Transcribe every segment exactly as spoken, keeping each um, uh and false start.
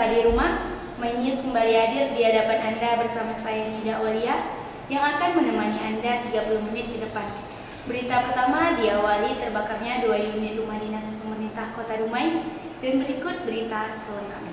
di rumah, Mainis kembali hadir di hadapan Anda bersama saya Nida Aulia yang akan menemani Anda tiga puluh menit ke depan. Berita pertama diawali terbakarnya dua unit rumah dinas pemerintah Kota Dumai dan berikut berita selengkapnya.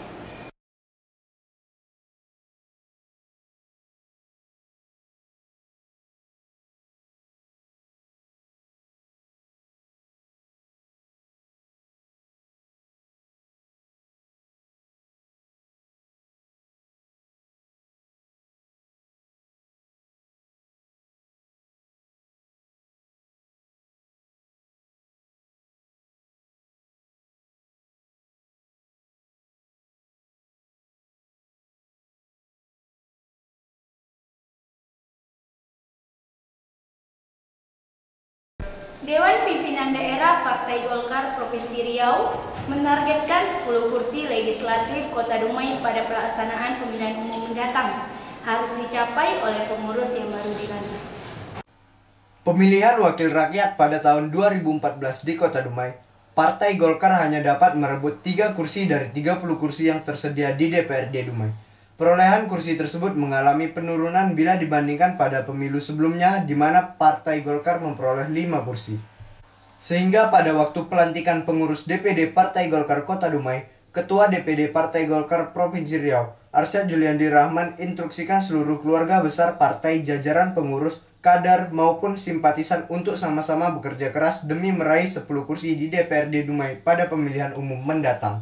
Dewan Pimpinan Daerah Partai Golkar Provinsi Riau menargetkan sepuluh kursi legislatif Kota Dumai pada pelaksanaan pemilihan umum mendatang harus dicapai oleh pengurus yang baru dilantik. Pemilihan wakil rakyat pada tahun dua ribu empat belas di Kota Dumai, Partai Golkar hanya dapat merebut tiga kursi dari tiga puluh kursi yang tersedia di D P R D Dumai. Perolehan kursi tersebut mengalami penurunan bila dibandingkan pada pemilu sebelumnya di mana Partai Golkar memperoleh lima kursi. Sehingga pada waktu pelantikan pengurus D P D Partai Golkar Kota Dumai, Ketua D P D Partai Golkar Provinsi Riau, Arsyad Juliandi Rahman instruksikan seluruh keluarga besar partai, jajaran pengurus, kader maupun simpatisan untuk sama-sama bekerja keras demi meraih sepuluh kursi di D P R D Dumai pada pemilihan umum mendatang.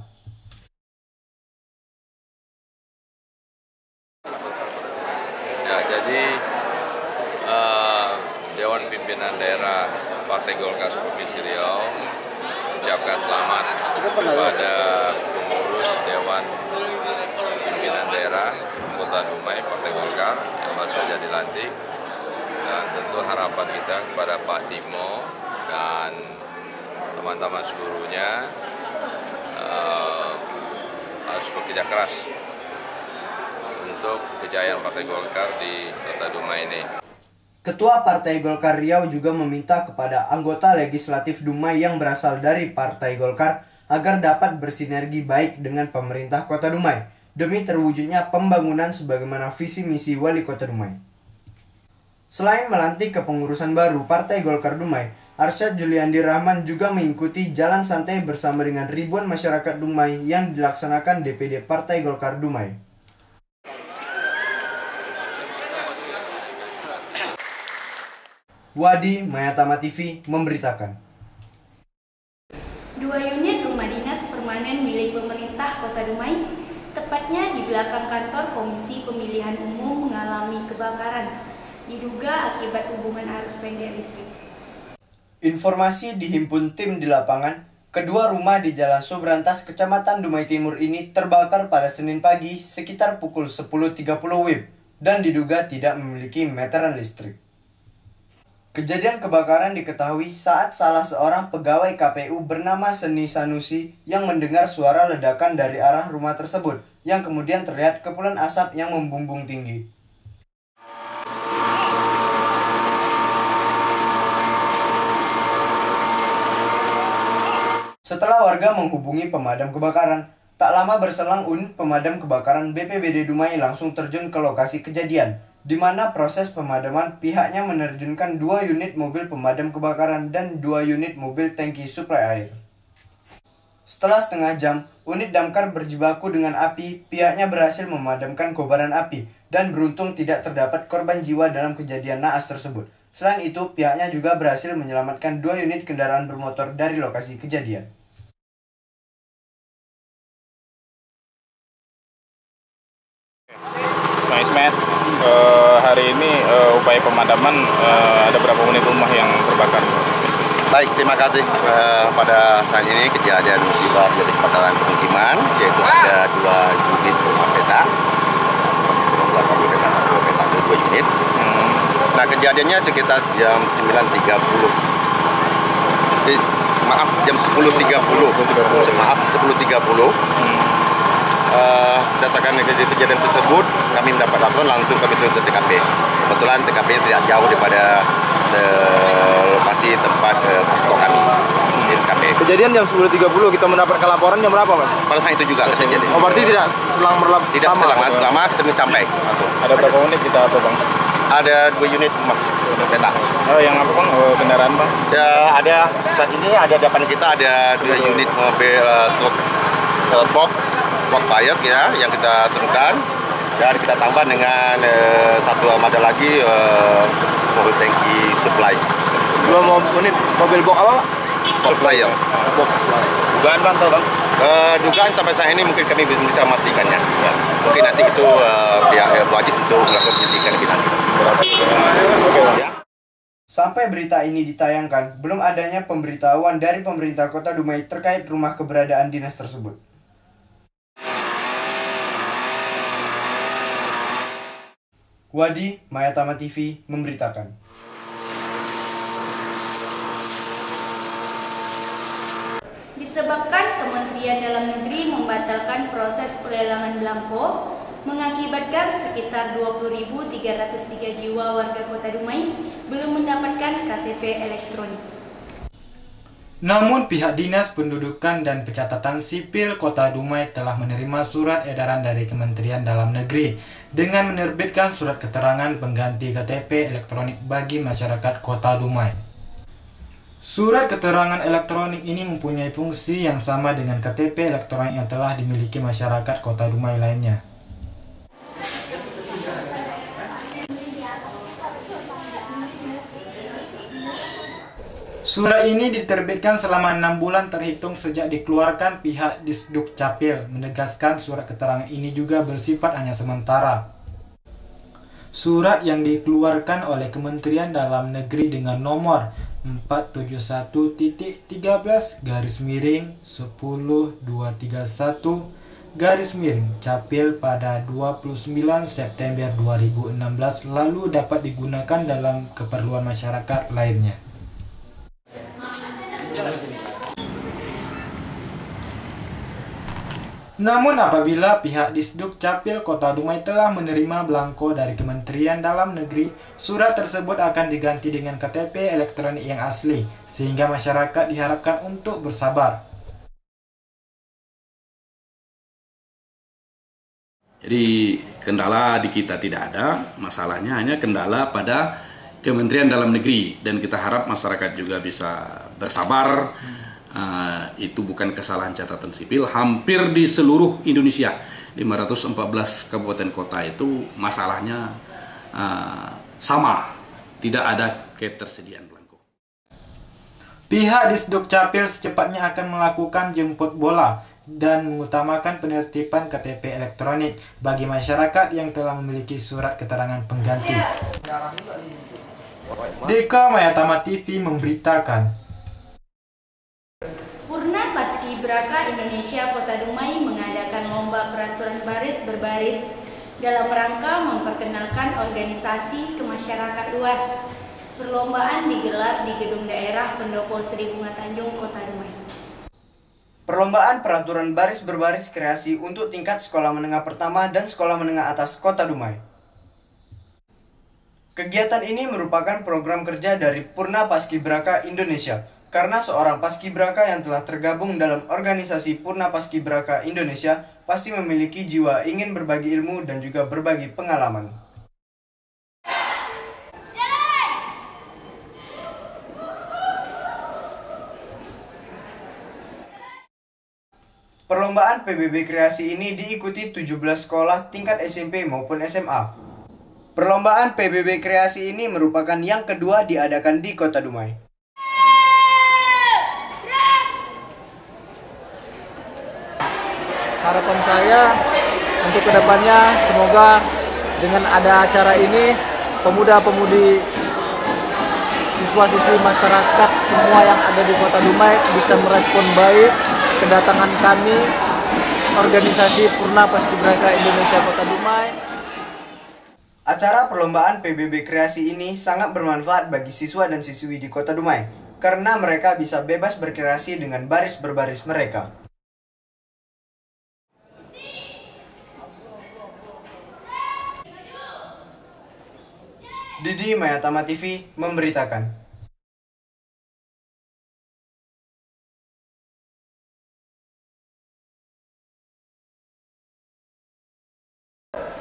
Ya, jadi uh, Dewan Pimpinan Daerah Partai Golkar Provinsi Riau ucapkan selamat kepada pengurus Dewan Pimpinan Daerah Kota Dumai Partai Golkar yang baru saja dilantik, dan tentu harapan kita kepada Pak Timo dan teman-teman seluruhnya uh, harus bekerja keras untuk kejayaan Partai Golkar di Kota Dumai ini. Ketua Partai Golkar Riau juga meminta kepada anggota legislatif Dumai yang berasal dari Partai Golkar agar dapat bersinergi baik dengan pemerintah Kota Dumai demi terwujudnya pembangunan sebagaimana visi misi Wali Kota Dumai. Selain melantik kepengurusan baru Partai Golkar Dumai, Arsyad Juliandi Rahman juga mengikuti jalan santai bersama dengan ribuan masyarakat Dumai yang dilaksanakan D P D Partai Golkar Dumai. Wadi Mayatama T V memberitakan. Dua unit rumah dinas permanen milik pemerintah Kota Dumai, tepatnya di belakang kantor Komisi Pemilihan Umum mengalami kebakaran, diduga akibat hubungan arus pendek listrik. Informasi dihimpun tim di lapangan, kedua rumah di Jalan Subrantas, Kecamatan Dumai Timur ini terbakar pada Senin pagi sekitar pukul sepuluh tiga puluh W I B dan diduga tidak memiliki meteran listrik. Kejadian kebakaran diketahui saat salah seorang pegawai K P U bernama Seni Sanusi yang mendengar suara ledakan dari arah rumah tersebut, yang kemudian terlihat kepulan asap yang membumbung tinggi. Setelah warga menghubungi pemadam kebakaran, tak lama berselang unit pemadam kebakaran B P B D Dumai langsung terjun ke lokasi kejadian, di mana proses pemadaman pihaknya menerjunkan dua unit mobil pemadam kebakaran dan dua unit mobil tangki suplai air. Setelah setengah jam, unit damkar berjibaku dengan api, pihaknya berhasil memadamkan kobaran api dan beruntung tidak terdapat korban jiwa dalam kejadian naas tersebut. Selain itu, pihaknya juga berhasil menyelamatkan dua unit kendaraan bermotor dari lokasi kejadian. Nah, Ismet, uh, hari ini uh, upaya pemadaman uh, ada berapa unit rumah yang terbakar? Baik, terima kasih. Uh, pada saat ini kejadian musibah dari kebakaran pemukiman, yaitu ada dua unit rumah petak, belakang petak, dua petak itu dua unit. Hmm. Nah, kejadiannya sekitar jam sembilan tiga puluh. Eh, maaf, jam sepuluh tiga puluh. Maaf, sepuluh tiga puluh. Hmm. Uh, berdasarkan kejadian tersebut, kami mendapat laporan, langsung kami turun ke T K P. Kebetulan T K P tidak jauh daripada uh, lokasi tempat uh, posko kami di T K P. kejadian jam sepuluh tiga puluh, kita mendapatkan laporan jam berapa, Mas? Pada saat itu juga kejadian. Oh, berarti tidak selang berlama? Tidak selang lama kita bisa sampai langsung. Ada berapa unit kita apa, Bang? Ada dua unit rumah peta. Oh, yang apa, Bang? Oh, kendaraan, Bang? Ya, ada saat ini ada depan kita ada dua unit mobil uh, truk uh, box box fire ya yang kita turunkan, dan kita tambah dengan uh, satu armada lagi uh, mobil tangki supply. Dua unit mobil box apa, Pak? Box fire. Box. Dugaan, Bang, tahu, Bang? Uh, dugaan sampai saat ini mungkin kami belum bisa memastikannya. Ya. Mungkin nanti itu uh, pihak uh, wajib untuk melakukan penyelidikan lebih lanjut. Ya. Sampai berita ini ditayangkan, belum adanya pemberitahuan dari pemerintah Kota Dumai terkait rumah keberadaan dinas tersebut. Wadi, Mayatama T V memberitakan. Disebabkan Kementerian Dalam Negeri membatalkan proses pelelangan belangko, mengakibatkan sekitar dua puluh ribu tiga ratus tiga jiwa warga Kota Dumai belum mendapatkan K T P elektronik. Namun pihak Dinas Pendudukan dan Pencatatan Sipil Kota Dumai telah menerima surat edaran dari Kementerian Dalam Negeri dengan menerbitkan surat keterangan pengganti K T P elektronik bagi masyarakat Kota Dumai. Surat keterangan elektronik ini mempunyai fungsi yang sama dengan K T P elektronik yang telah dimiliki masyarakat Kota Dumai lainnya. Surat ini diterbitkan selama enam bulan terhitung sejak dikeluarkan pihak Disduk Capil, menegaskan surat keterangan ini juga bersifat hanya sementara. Surat yang dikeluarkan oleh Kementerian Dalam Negeri dengan nomor empat tujuh satu titik tiga belas garis miring sepuluh dua tiga satu garis miring Capil pada dua puluh sembilan September dua ribu enam belas lalu dapat digunakan dalam keperluan masyarakat lainnya. Namun apabila pihak Disduk Capil Kota Dumai telah menerima belangko dari Kementerian Dalam Negeri, surat tersebut akan diganti dengan K T P elektronik yang asli, sehingga masyarakat diharapkan untuk bersabar. Jadi kendala di kita tidak ada, masalahnya hanya kendala pada Kementerian Dalam Negeri, dan kita harap masyarakat juga bisa bersabar. Uh, itu bukan kesalahan catatan sipil, hampir di seluruh Indonesia lima ratus empat belas kabupaten kota itu masalahnya uh, sama, tidak ada ketersediaan belangko. Pihak Disduk Capil secepatnya akan melakukan jemput bola dan mengutamakan penertiban K T P elektronik bagi masyarakat yang telah memiliki surat keterangan pengganti. Deka Mayatama T V memberitakan. Purna Paskibraka Indonesia Kota Dumai mengadakan lomba peraturan baris berbaris dalam rangka memperkenalkan organisasi ke masyarakat luas. Perlombaan digelar di Gedung Daerah Pendopo Sri Bunga Tanjung, Kota Dumai. Perlombaan peraturan baris berbaris kreasi untuk tingkat sekolah menengah pertama dan sekolah menengah atas Kota Dumai. Kegiatan ini merupakan program kerja dari Purna Paskibraka Indonesia. Karena seorang paskibraka yang telah tergabung dalam organisasi Purna Paskibraka Indonesia pasti memiliki jiwa ingin berbagi ilmu dan juga berbagi pengalaman. Perlombaan P B B kreasi ini diikuti tujuh belas sekolah tingkat S M P maupun S M A. Perlombaan P B B kreasi ini merupakan yang kedua diadakan di Kota Dumai. Harapan saya untuk kedepannya semoga dengan ada acara ini pemuda-pemudi siswa-siswi masyarakat semua yang ada di Kota Dumai bisa merespon baik kedatangan kami organisasi Purna Paskibraka Indonesia Kota Dumai. Acara perlombaan P B B kreasi ini sangat bermanfaat bagi siswa dan siswi di Kota Dumai karena mereka bisa bebas berkreasi dengan baris berbaris mereka. Didi Mayatama T V memberitakan.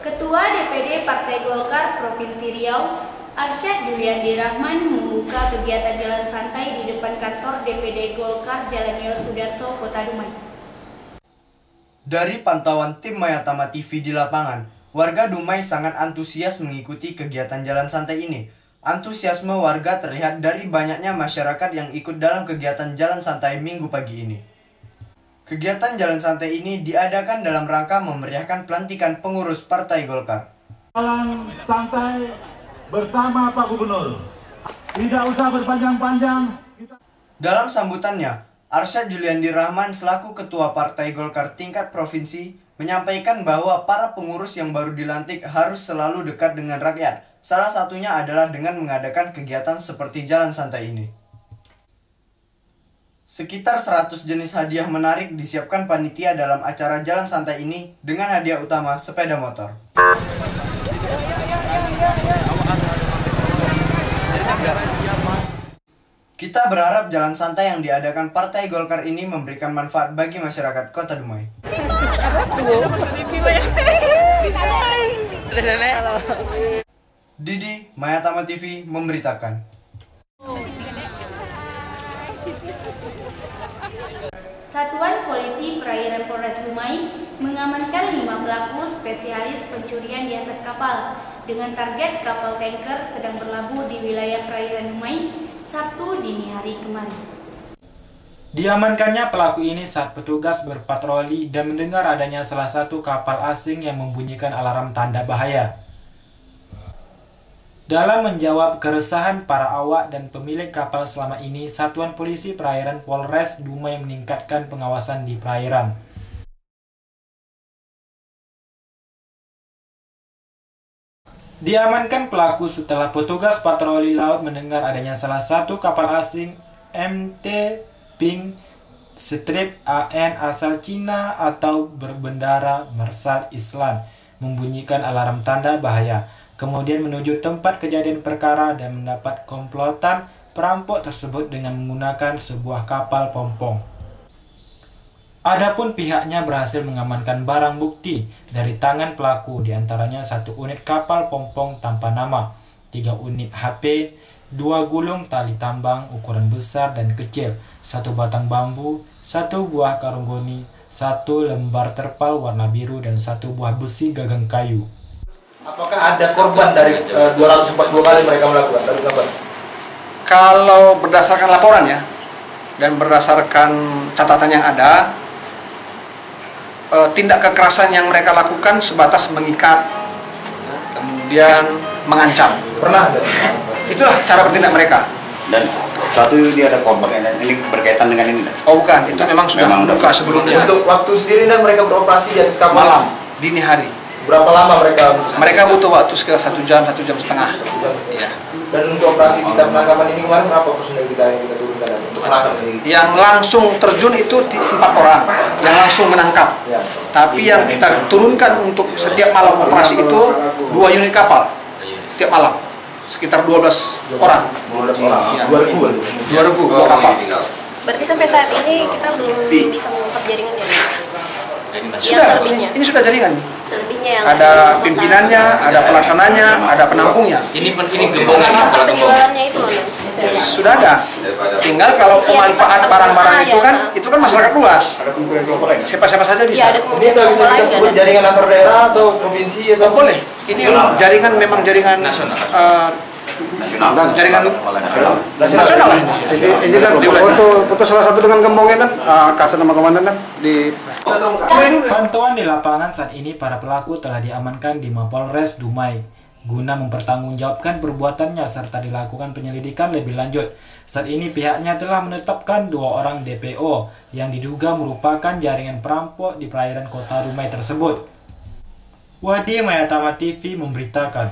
Ketua D P D Partai Golkar Provinsi Riau, Arsyad Juliandi Rahman membuka kegiatan jalan santai di depan kantor D P D Golkar Jalan Yosudarso, Kota Dumai. Dari pantauan tim Mayatama T V di lapangan, warga Dumai sangat antusias mengikuti kegiatan jalan santai ini. Antusiasme warga terlihat dari banyaknya masyarakat yang ikut dalam kegiatan jalan santai minggu pagi ini. Kegiatan jalan santai ini diadakan dalam rangka memeriahkan pelantikan pengurus Partai Golkar. Jalan santai bersama Pak Gubernur. Tidak usah berpanjang-panjang. Kita... Dalam sambutannya, Arsyad Juliandi Rahman selaku Ketua Partai Golkar tingkat provinsi menyampaikan bahwa para pengurus yang baru dilantik harus selalu dekat dengan rakyat. Salah satunya adalah dengan mengadakan kegiatan seperti jalan santai ini. Sekitar seratus jenis hadiah menarik disiapkan panitia dalam acara jalan santai ini dengan hadiah utama sepeda motor. Kita berharap jalan santai yang diadakan Partai Golkar ini memberikan manfaat bagi masyarakat Kota Dumai. Didi, Mayatama T V memberitakan. Satuan Polisi Perairan Polres Dumai mengamankan lima pelaku spesialis pencurian di atas kapal dengan target kapal tanker sedang berlabuh di wilayah perairan Dumai Sabtu dini hari kemarin. Diamankannya pelaku ini saat petugas berpatroli dan mendengar adanya salah satu kapal asing yang membunyikan alarm tanda bahaya. Dalam menjawab keresahan para awak dan pemilik kapal selama ini, Satuan Polisi Perairan Polres Dumai meningkatkan pengawasan di perairan. Diamankan pelaku setelah petugas patroli laut mendengar adanya salah satu kapal asing M T Ping Strip A N asal Cina atau berbendera Mersal Islam membunyikan alarm tanda bahaya. Kemudian menuju tempat kejadian perkara dan mendapat komplotan perampok tersebut dengan menggunakan sebuah kapal pompong. Adapun pihaknya berhasil mengamankan barang bukti dari tangan pelaku, diantaranya satu unit kapal pompong tanpa nama, tiga unit H P, dua gulung tali tambang ukuran besar dan kecil, satu batang bambu, satu buah karung goni, satu lembar terpal warna biru, dan satu buah besi gagang kayu. Apakah ada korban dari uh, dua ratus empat puluh kali mereka melakukan? Dari kapan? Kalau berdasarkan laporan ya, dan berdasarkan catatan yang ada, uh, tindak kekerasan yang mereka lakukan sebatas mengikat, kemudian mengancam. Pernah ada? Itulah cara bertindak mereka. Dan satu dia ada korban dan ini berkaitan dengan ini. Oh bukan, itu memang sudah memang buka sebelumnya. Untuk waktu sendiri dan mereka beroperasi di atas kapal? Malam, dini hari. Berapa lama mereka? Mereka butuh waktu sekitar satu jam, satu jam setengah. Ya. Dan untuk operasi kita penangkapan ini kemarin berapa personel kita yang kita turunkan untuk menangkap ini? Yang langsung terjun itu empat orang, yang langsung menangkap. Ya. Tapi yang kita turunkan untuk setiap malam operasi itu dua unit kapal setiap malam, sekitar dua belas orang. dua belas orang. Ya. dua ribu. dua ribu dua kapal. Berarti sampai saat ini kita belum bisa mengungkap jaringannya. Sudah, ini sudah jaringan. Selebihnya yang ada pimpinannya, ada pelaksananya, ada penampungnya. Ini ini gembongan apa penjualannya itu loh. Sudah ada. Tinggal kalau pemanfaat barang-barang itu kan, itu kan masyarakat luas. Siapa-siapa saja bisa. Ini nggak bisa kita sebut jaringan antar daerah atau provinsi atau boleh. Ini jaringan memang jaringan nasional. Nasional. Jaringan nasional. Nasional lah. Ini kan foto foto salah satu dengan gembongnya kan, kasih nama komandan kan di. Pantauan di lapangan saat ini para pelaku telah diamankan di Mapolres Dumai guna mempertanggungjawabkan perbuatannya serta dilakukan penyelidikan lebih lanjut. Saat ini pihaknya telah menetapkan dua orang D P O yang diduga merupakan jaringan perampok di perairan Kota Dumai tersebut. Wadi Mayatama T V memberitakan.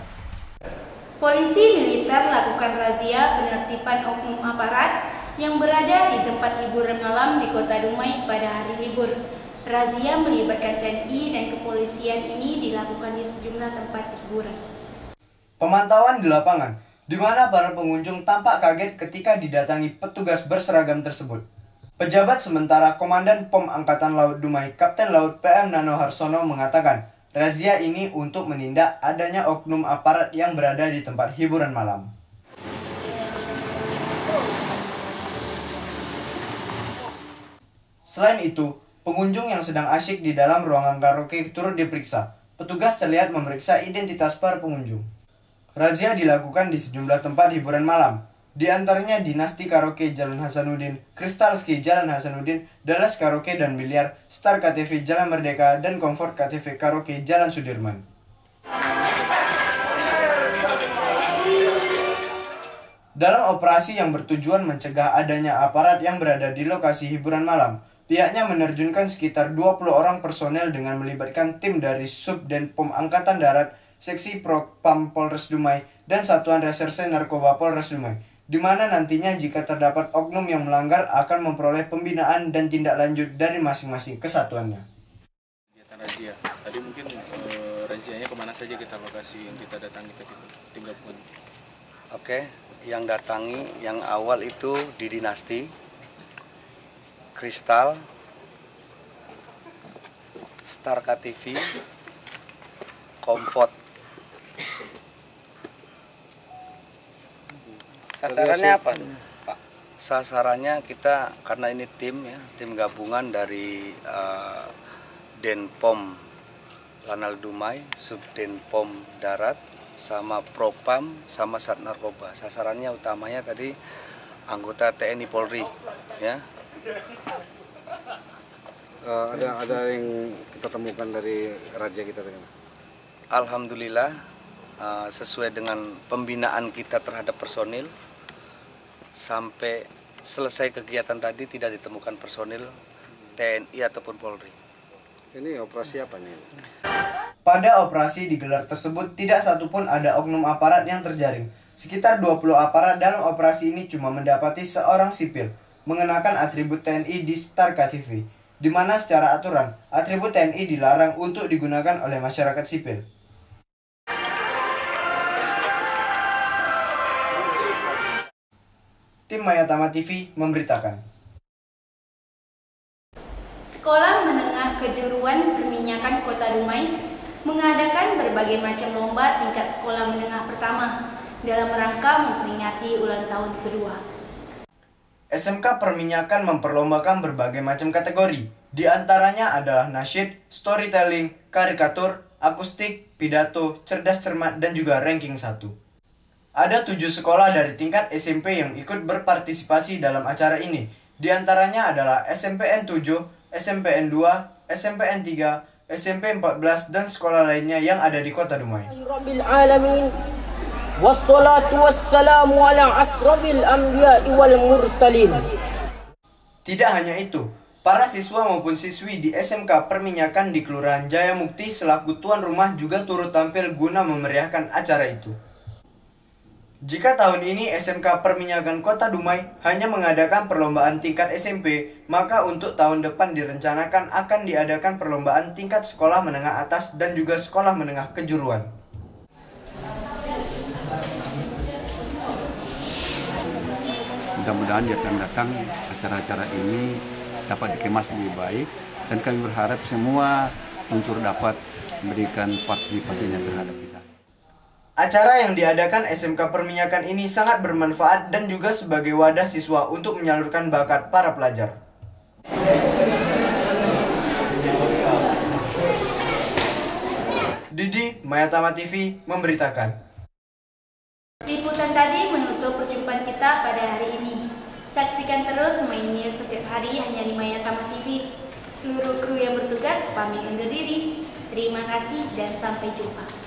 Polisi militer lakukan razia penertiban oknum aparat yang berada di tempat hiburan malam di Kota Dumai pada hari libur. Razia melibatkan T N I dan kepolisian ini dilakukan di sejumlah tempat hiburan. Pemantauan di lapangan, di mana para pengunjung tampak kaget ketika didatangi petugas berseragam tersebut. Pejabat sementara Komandan Pom Angkatan Laut Dumai, Kapten Laut P M Nano Harsono mengatakan, Razia ini untuk menindak adanya oknum aparat yang berada di tempat hiburan malam. Selain itu, pengunjung yang sedang asyik di dalam ruangan karaoke turut diperiksa. Petugas terlihat memeriksa identitas para pengunjung. Razia dilakukan di sejumlah tempat hiburan malam, di antaranya Dinasti Karaoke Jalan Hasanuddin, Crystal Ski Jalan Hasanuddin, Dallas Karaoke dan Biliar, Star K T V Jalan Merdeka, dan Comfort K T V Karaoke Jalan Sudirman. Dalam operasi yang bertujuan mencegah adanya aparat yang berada di lokasi hiburan malam, pihaknya menerjunkan sekitar dua puluh orang personel dengan melibatkan tim dari Subdenpom Angkatan Darat, Seksi Propam Polres Dumai, dan Satuan Reserse Narkoba Polres Dumai, di mana nantinya jika terdapat oknum yang melanggar akan memperoleh pembinaan dan tindak lanjut dari masing-masing kesatuannya. Kegiatan razia, tadi mungkin e, razianya kemana saja kita lokasi yang kita datangi tadi tim gabungan? Oke, yang datangi yang awal itu di Dinasti, Kristal, Star K T V, Comfort. Sasarannya apa, Pak? Sasarannya kita karena ini tim ya, tim gabungan dari uh, Denpom Lanal Dumai, Subdenpom Darat, sama Propam, sama Sat Narkoba. Sasarannya utamanya tadi anggota T N I Polri, ya. Uh, ada ada yang kita temukan dari razia kita tadi. Alhamdulillah uh, sesuai dengan pembinaan kita terhadap personil. Sampai selesai kegiatan tadi tidak ditemukan personil T N I ataupun Polri. Ini operasi apa nih? Pada operasi digelar tersebut tidak satupun ada oknum aparat yang terjaring. Sekitar dua puluh aparat dalam operasi ini cuma mendapati seorang sipil mengenakan atribut T N I di Star K T V, di mana secara aturan atribut T N I dilarang untuk digunakan oleh masyarakat sipil. Tim Mayatama T V memberitakan. Sekolah Menengah Kejuruan Perminyakan Kota Dumai mengadakan berbagai macam lomba tingkat sekolah menengah pertama dalam rangka memperingati ulang tahun kedua. S M K Perminyakan memperlombakan berbagai macam kategori. Di antaranya adalah nasyid, storytelling, karikatur, akustik, pidato, cerdas cermat, dan juga ranking satu. Ada tujuh sekolah dari tingkat S M P yang ikut berpartisipasi dalam acara ini. Di antaranya adalah S M P N tujuh, S M P N dua, S M P N tiga, S M P empat belas, dan sekolah lainnya yang ada di Kota Dumai. Wassalatu wassalamu ala asrafil anbiya'i wal mursalin. Tidak hanya itu, para siswa maupun siswi di S M K Perminyakan di Kelurahan Jaya Mukti selaku tuan rumah juga turut tampil guna memeriahkan acara itu. Jika tahun ini S M K Perminyakan Kota Dumai hanya mengadakan perlombaan tingkat S M P, maka untuk tahun depan direncanakan akan diadakan perlombaan tingkat sekolah menengah atas dan juga sekolah menengah kejuruan. Mudah-mudahan di akan datang acara-acara ini dapat dikemas lebih baik, dan kami berharap semua unsur dapat memberikan partisipasinya terhadap kita. Acara yang diadakan S M K Perminyakan ini sangat bermanfaat dan juga sebagai wadah siswa untuk menyalurkan bakat para pelajar. Didi, Mayatama T V memberitakan. Liputan tadi menutup perjumpaan kita pada hari ini. Saksikan terus My News setiap hari hanya di Mayatama T V. Seluruh kru yang bertugas pamit undur diri. Terima kasih dan sampai jumpa.